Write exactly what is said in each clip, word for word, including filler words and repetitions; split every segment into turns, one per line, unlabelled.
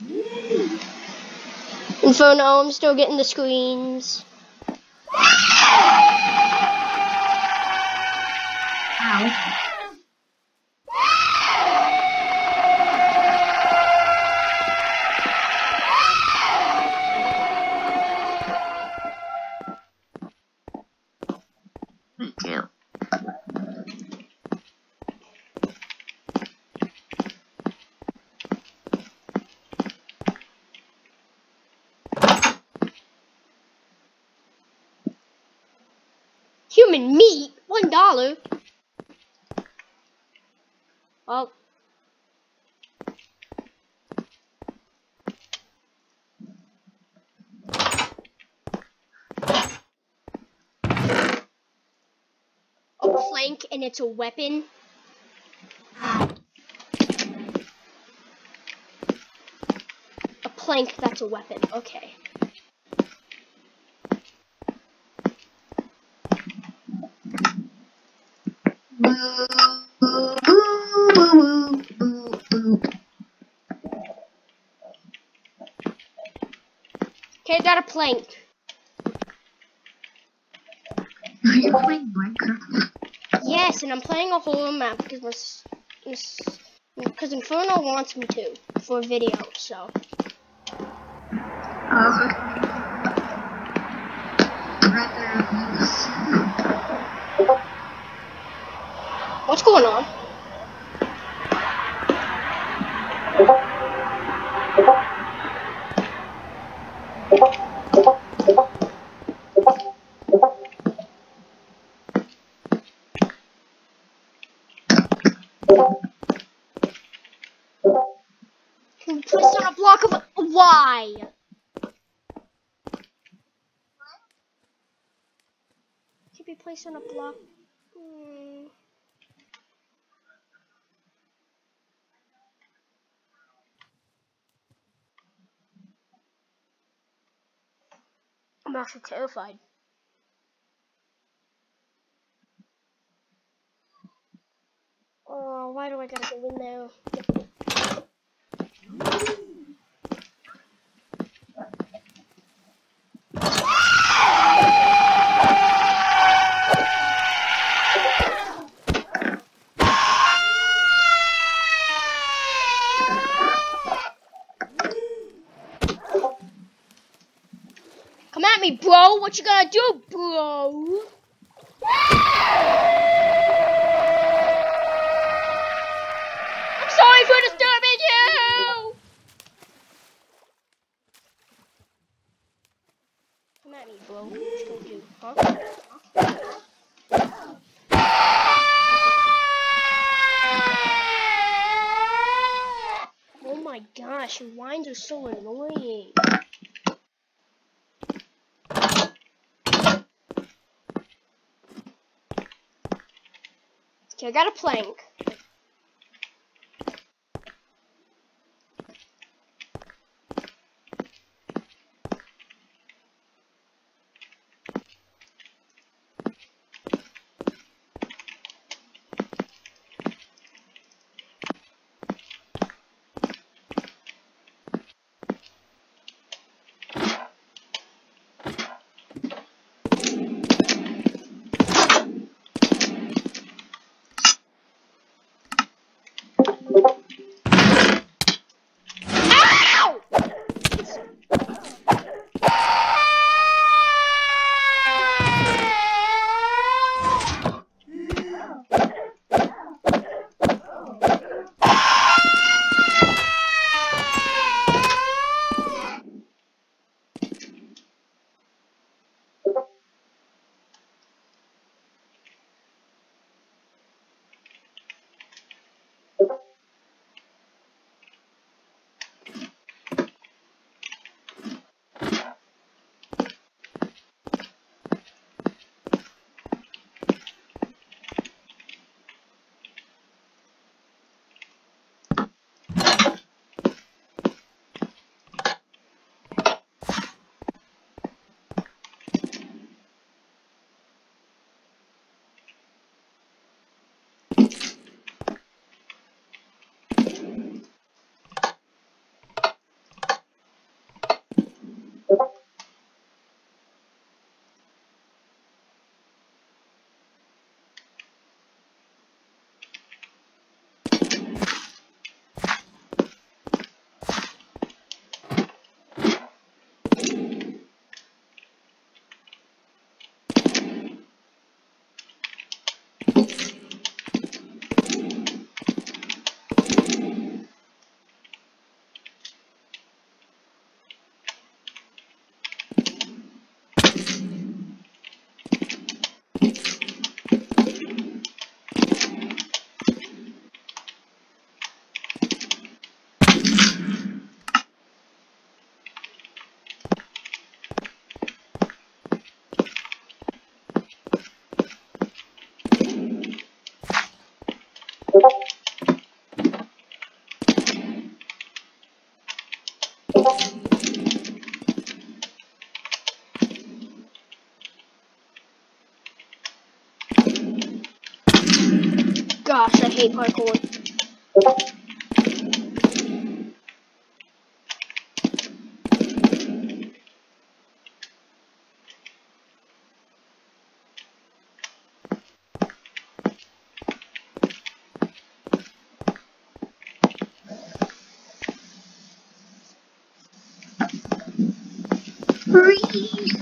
Inferno, I'm still getting the screens.
Ow. Me too.
Human meat? One dollar? Well. A plank and it's a weapon? A plank that's a weapon, okay. Okay, I got a plank.
Are you playing Minecraft?
Yes, and I'm playing a whole map because my, because Inferno wants me to for a video, so.
Oh, brother abuse.
What's going on? Placed on a block of why? Can be placed on a block. Hmm. I'm actually terrified. Oh, why do I gotta go in there? Come at me, bro. What you gonna do, bro? I'm sorry for disturbing you. Come at me, bro. What you gonna do, huh? Oh my gosh, your whines are so annoying. Okay, I got a plank. Gosh, I hate parkour.
Free.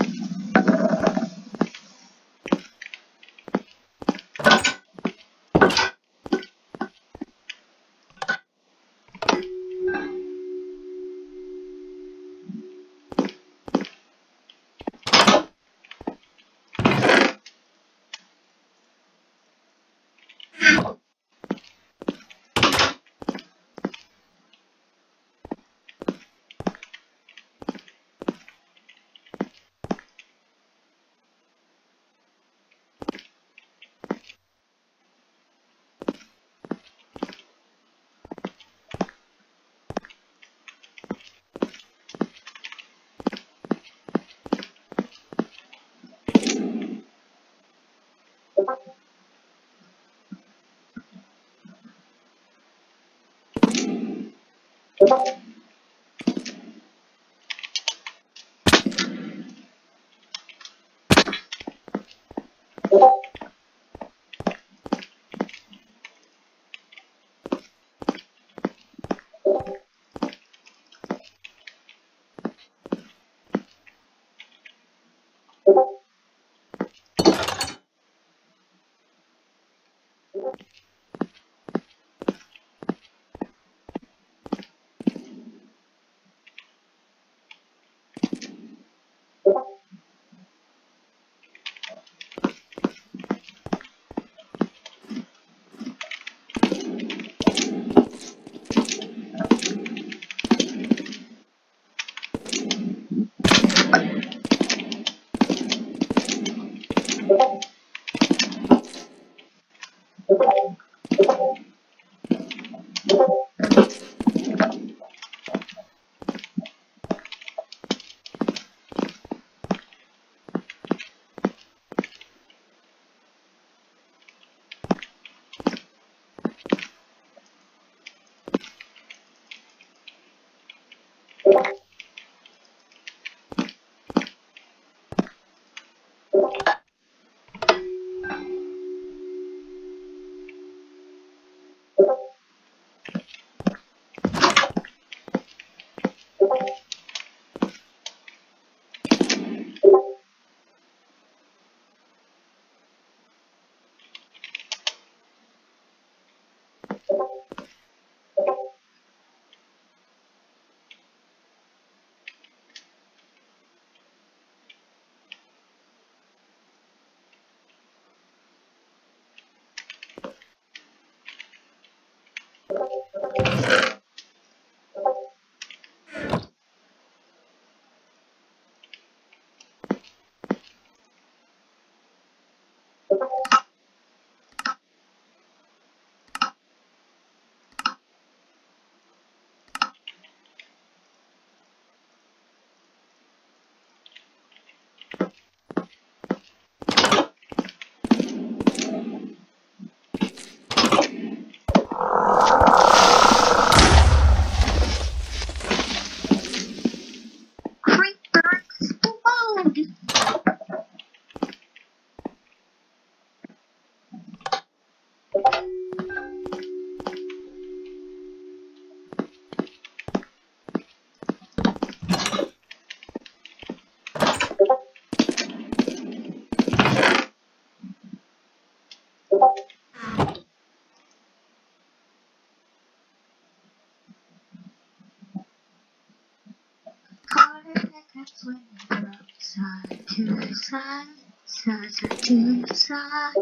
Side to side, side to side.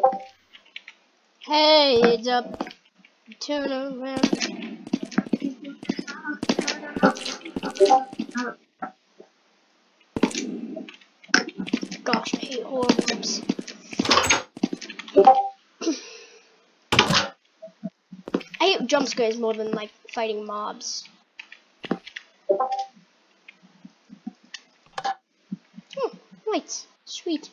Hey, it's up. Turn around. Gosh, I hate horror maps. I hate jump scares more than like fighting mobs. Right, sweet.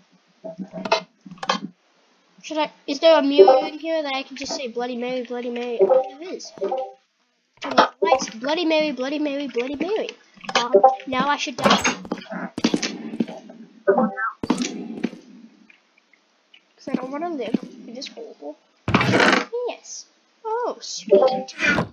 Should I? Is there a mirror in here that I can just say Bloody Mary, Bloody Mary? Oh, there is. Turn off the lights. Bloody Mary, Bloody Mary, Bloody Mary. Um, now I should die. Because I don't want to live in this hole. Yes. Oh, sweet.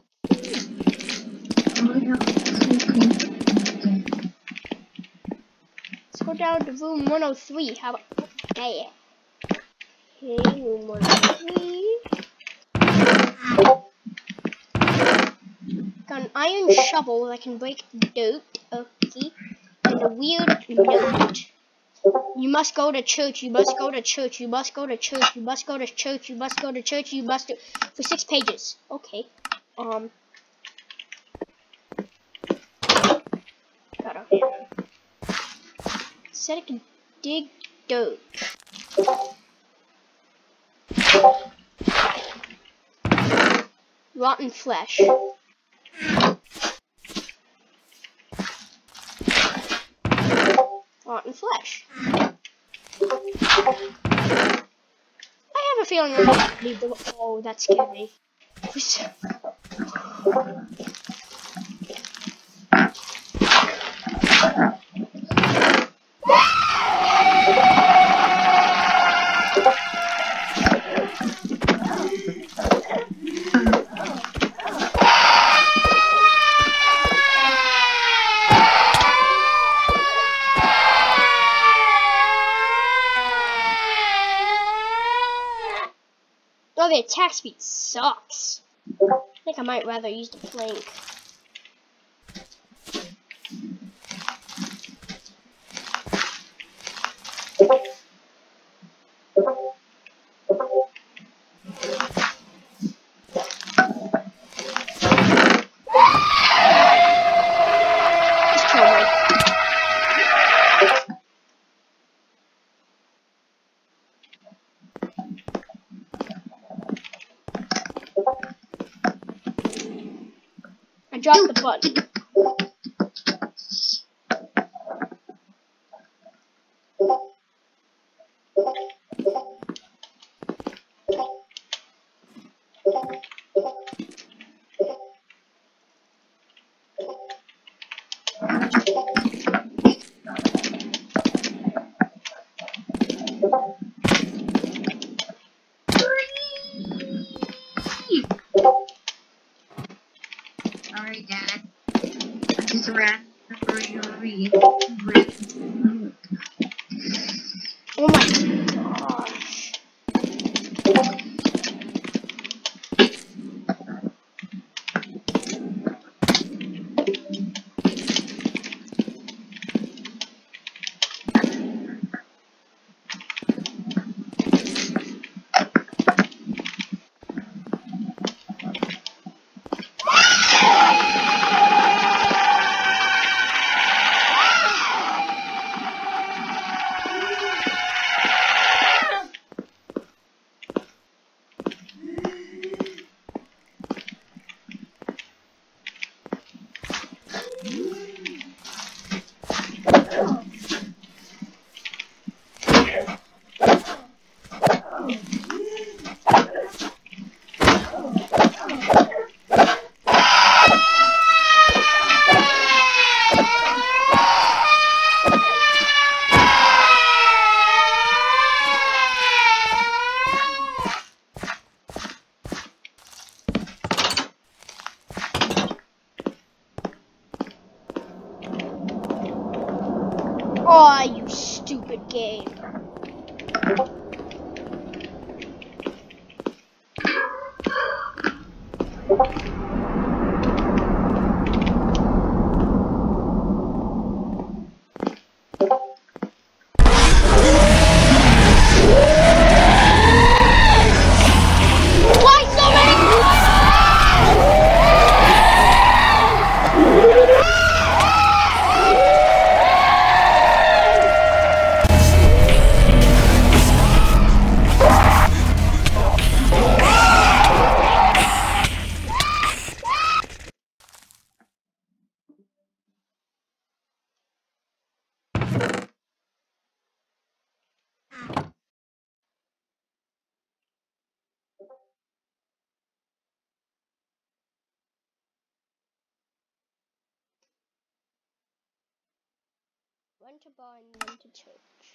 Let's go down to room one oh three. How about that? Okay, room one oh three. Got an iron shovel that can break dirt. Okay. And a weird note. You must go to church, you must go to church, you must go to church, you must go to church, you must go to church, you must do for six pages. Okay. Um Got a said it can dig dirt. Rotten flesh. Rotten flesh. I have a feeling I'm going to leave the. Oh, that scared me. Oh, the attack speed sucks. I think I might rather use the plank. Just kill me. I dropped the button.
Sorry, Dad. I just ran for your read.
Oh my gosh. Oh, you stupid game. Why so many? Went to bar and then to church.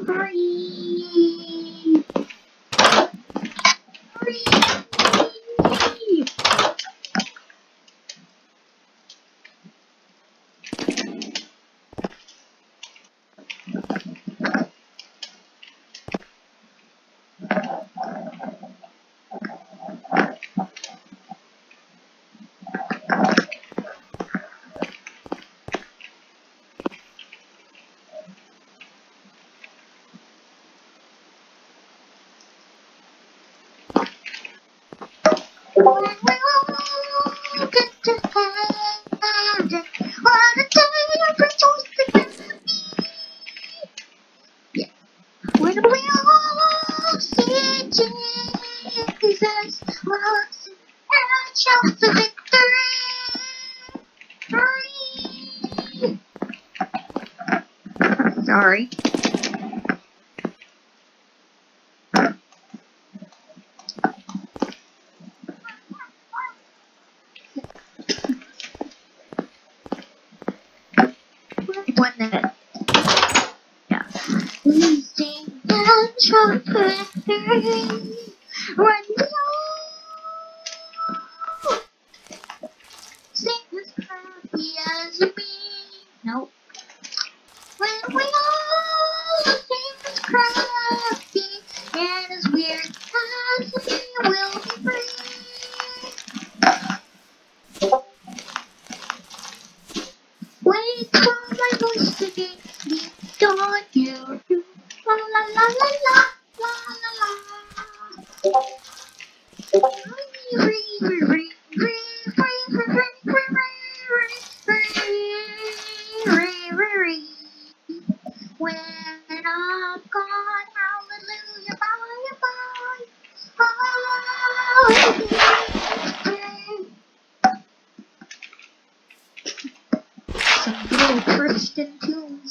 Free. Free. When we all get to heaven, what a day of rejoicing will be. Yeah. When we all see Jesus walks and shouts of victory. Free. Sorry. One minute. Yeah. We sing and shout victory when we all sing as happy as a bee. Nope. When we all sing as crafty and as weird as a bee, we'll be free. Wait for my voice to be deep on you. La la la la la la la la. Free, free, free, free, free, free, free, free, free, free, free, free. When I'm gone, hallelujah, bye, bye. Some little Christian tunes.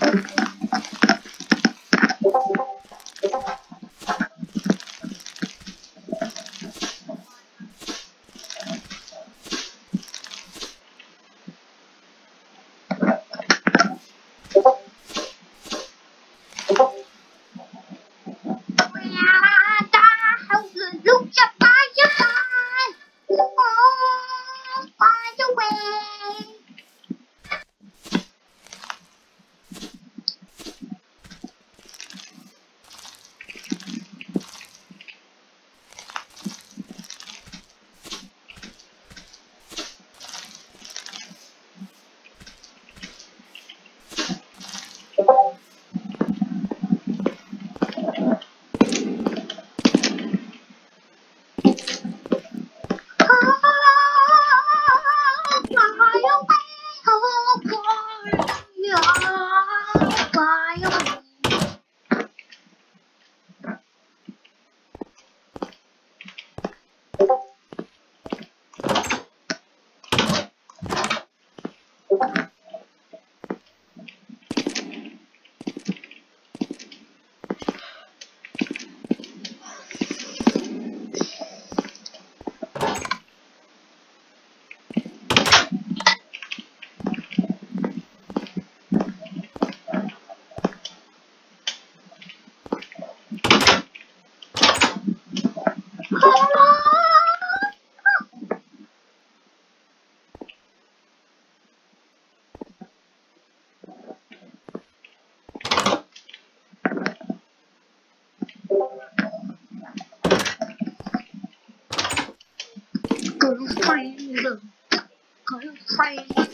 Girlfriend, girlfriend.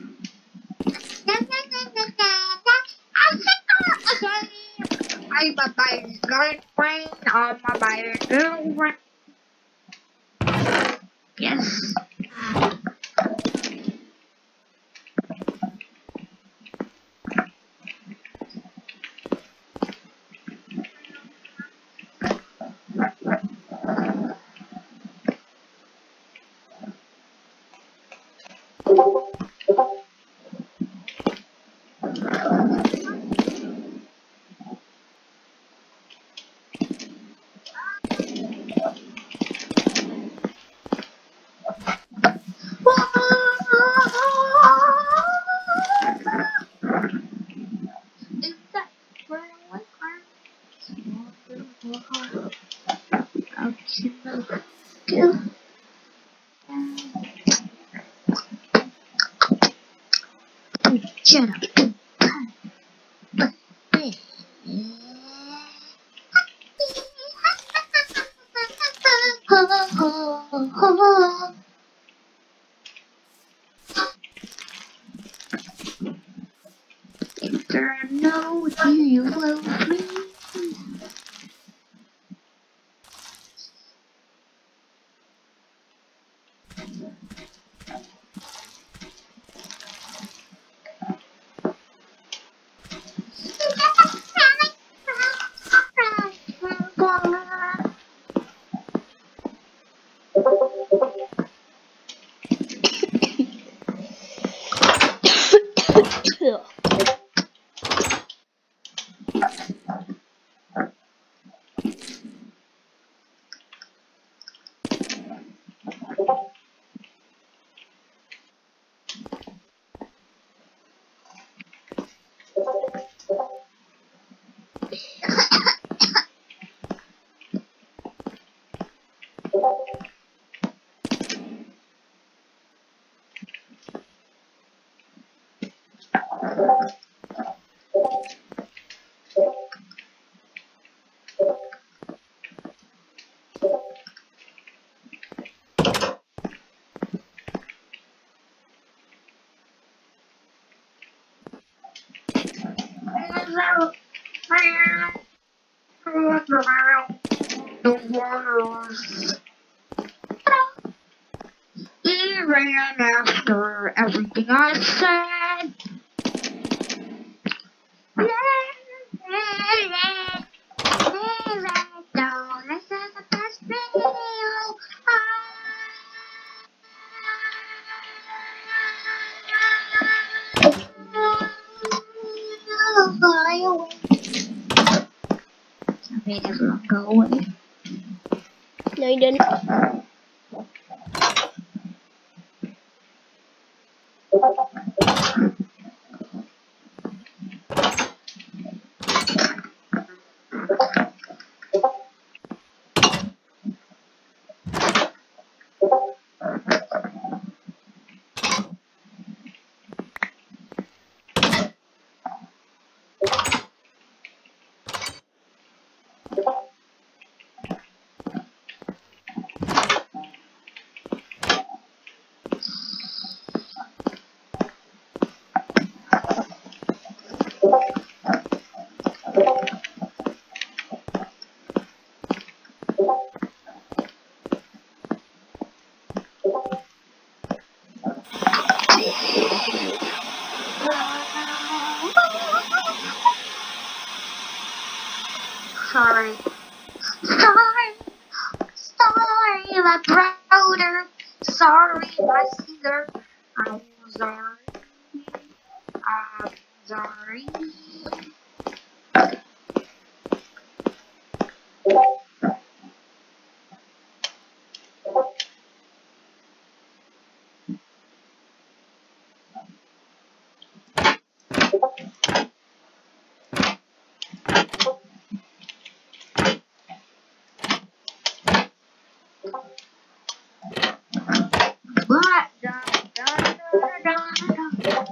I'm a bad girlfriend. I'm a bad girlfriend. Yes. Is that where I was? Okay. Shut up. If there are no you love me. He ran after everything I said. This is the best video. made everyone go away.
No, you didn't.
Sorry. Sorry. Sorry, my brother. Sorry, my sister. I'm sorry. I'm sorry. What? Da, da, da, da, da.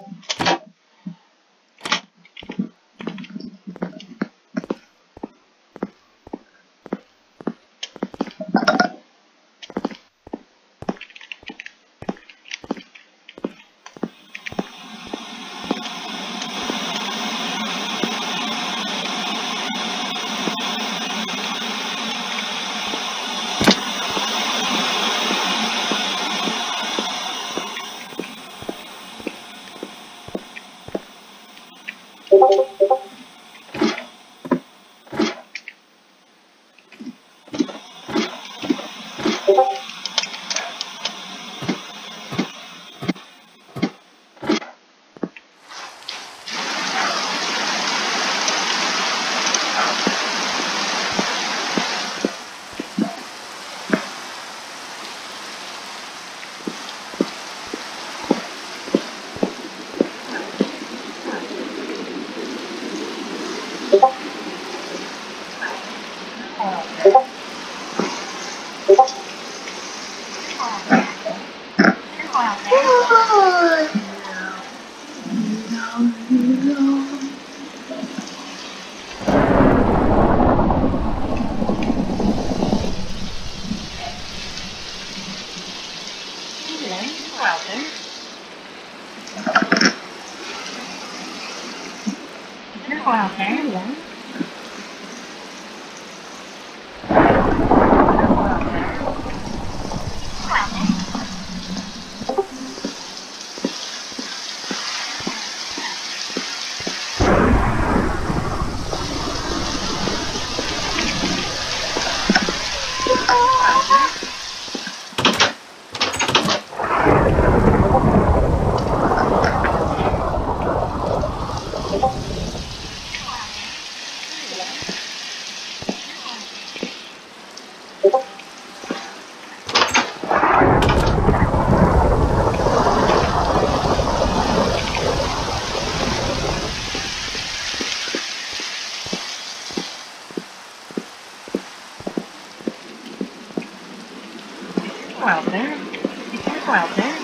Out there. Be careful out there.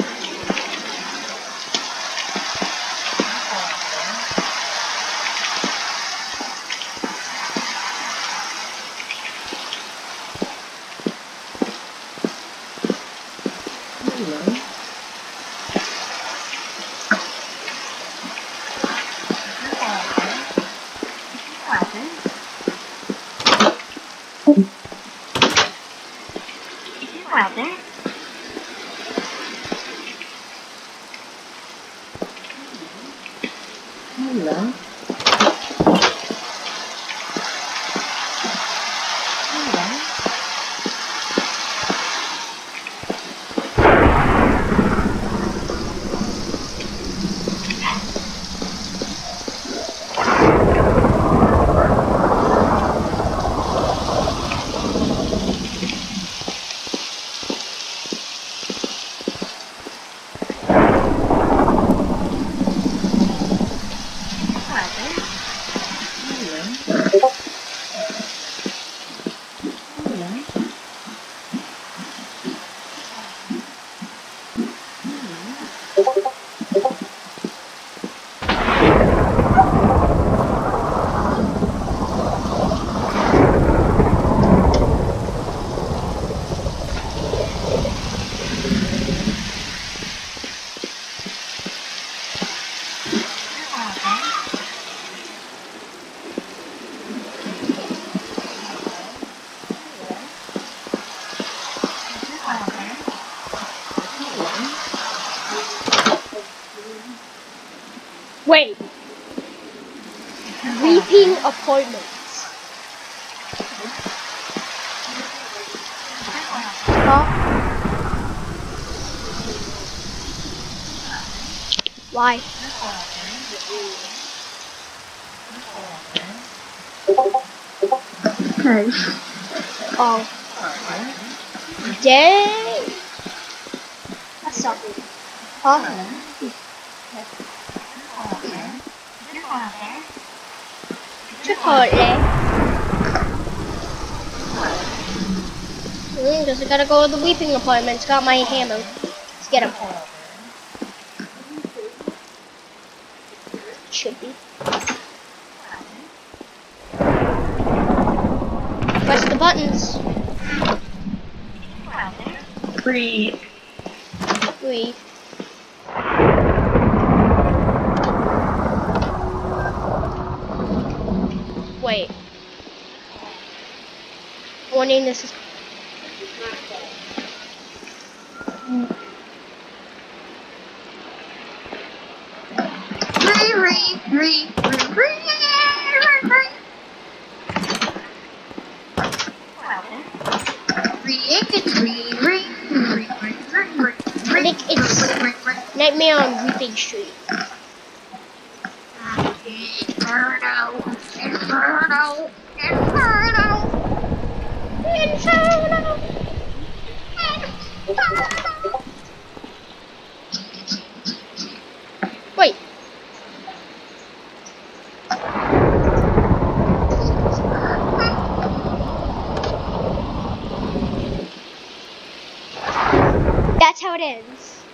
Hello. Out there. Hello.
Wait. Reaping appointments. Huh? Why?
Okay.
Oh. Dang. That's something. Huh? Chipotle. Mm, just gotta go to the weeping appointments. Got my hammer. Let's get him. Should be. Press the buttons.
Breathe.
Breathe. Wait. Warning, this is...
Re, re, re, re, re, re. Re, re, re, re, re, re,
I think it's Nightmare on Weeping Street.
Inferno, Inferno, Inferno,
Inferno!
Inferno.
Wait. That's how it ends.